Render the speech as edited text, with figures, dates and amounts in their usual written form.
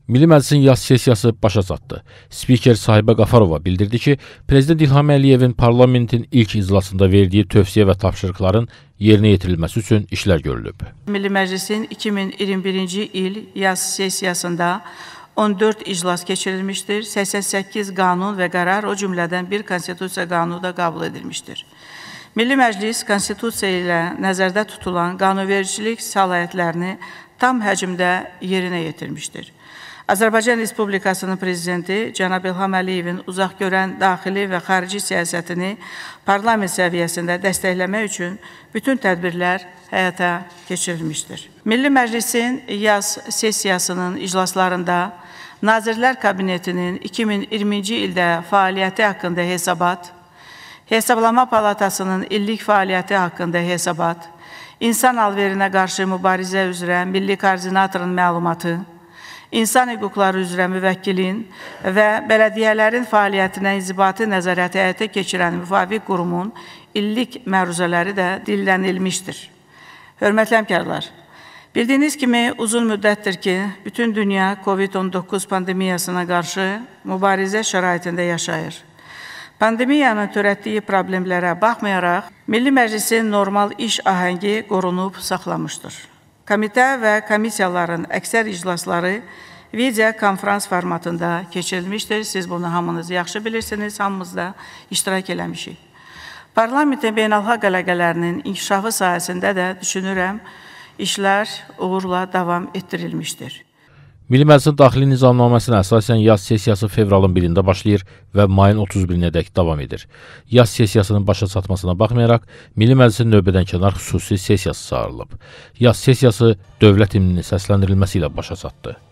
Milli Məclisin yaz sessiyası başa çatdı. Spiker Sahibə Qafarova bildirdi ki, Prezident İlham Əliyevin parlamentin ilk iclasında verdiyi tövsiyə və tapşırıqların yerinə yetirilməsi üçün işlər görülüb. Milli Məclisin 2021-ci il yaz sessiyasında 14 iclas keçirilmişdir. 88 qanun və qərar, o cümlədən bir konstitusiya qanunu da qəbul edilmişdir. Milli Məclis konstitusiya ilə nəzərdə tutulan qanunvericilik səlahiyyətlərini tam həcmdə yerinə yetirmişdir. Azərbaycan Respublikasının Prezidenti Cənab İlham Əliyevin uzaqgörən daxili və xarici siyasətini parlament səviyyəsində dəstəkləmək üçün bütün tədbirlər həyata keçirilmişdir. Milli Məclisin yaz sessiyasının iclaslarında Nazirlər Kabinetinin 2020-ci ildə fəaliyyəti haqqında hesabat, Hesablama Palatasının illik fəaliyyəti haqqında hesabat, insan alverinə qarşı mübarizə üzrə Milli Koordinatorun məlumatı, İnsan hüquqları üzrə müvəkkilin və bələdiyyələrin fəaliyyətinə inzibati nəzarəti həyata keçirən müvafiq qurumun illik məruzələri də dillənilmişdir. Hörmətli həmkarlar, bildiyiniz kimi uzun müddətdir ki, bütün dünya COVID-19 pandemiyasına qarşı mübarizə şəraitində yaşayır. Pandemiyanın törətdiyi problemlərə baxmayaraq, Milli Məclisin normal iş ahəngi qorunub saxlamışdır. Komitə və komissiyaların əksər iclasları video konferans formatında keçirilmişdir. Siz bunu hamınız yaxşı bilirsiniz, hamımız da iştirak eləmişik. Parlamentin beynəlxalq əlaqələrinin inkişafı sayəsində də düşünürəm, işlər uğurla davam etdirilmişdir. Milli Məclisin daxili nizamnaməsinə əsasən yaz sessiyası fevralın 1-də başlayır və mayın 31-nədək davam edir. Yaz sessiyasının başa çatmasına baxmayaraq, Milli Məclisin növbədənkənar xüsusi sessiyası çağırılıb. Yaz sessiyası dövlət himninin səsləndirilməsi ilə başa çatdı.